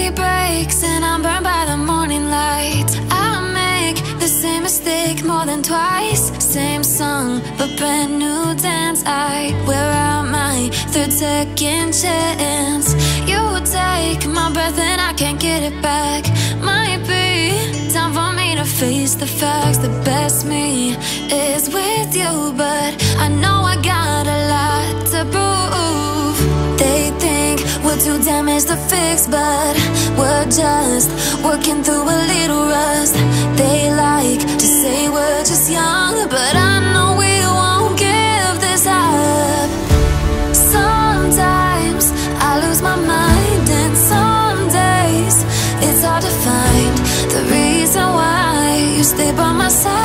day breaks and I'm burned by the morning light. I make the same mistake more than twice. Same song, but brand new dance. I wear out my third second chance. You take my breath and I can't get it back. Might be time for me to face the facts. The best me is with you, but I know I got a lot to prove. They think we're too damaged to fix, but we're just working through a little rust. They like to say we're just young, but I know we won't give this up. Sometimes I lose my mind, and some days it's hard to find the reason why you stay by my side.